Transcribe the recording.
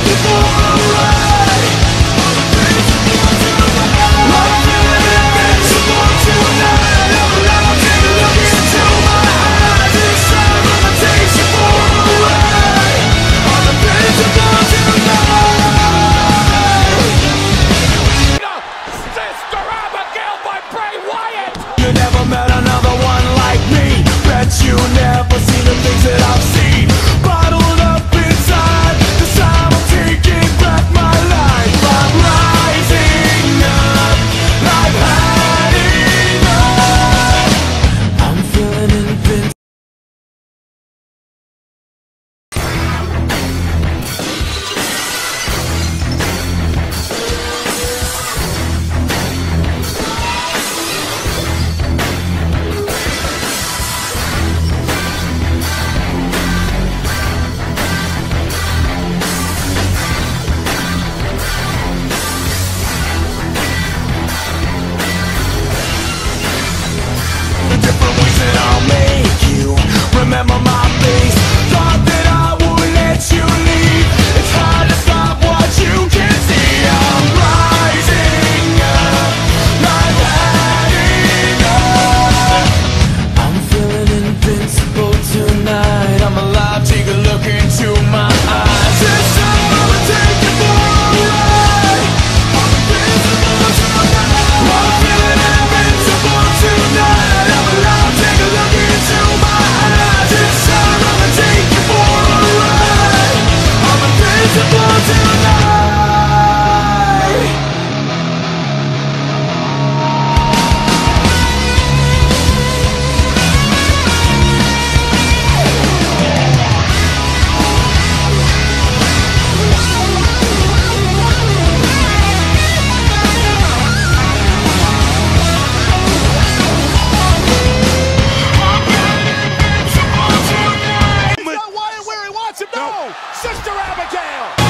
Remember my face. Thought that I would let you leave. It's hard to stop what you can see. I'm rising up, I've had enough. I'm feeling invincible tonight. I'm alive, take a look into my eyes. This time I'ma take you for a ride. I'm invincible tonight. I'm feeling invincible tonight. I'm alive, take a look into my eyes. This time I'ma take you for a ride. I'm invincible tonight. He's not Wyatt where he wants him. No, Sister Abigail.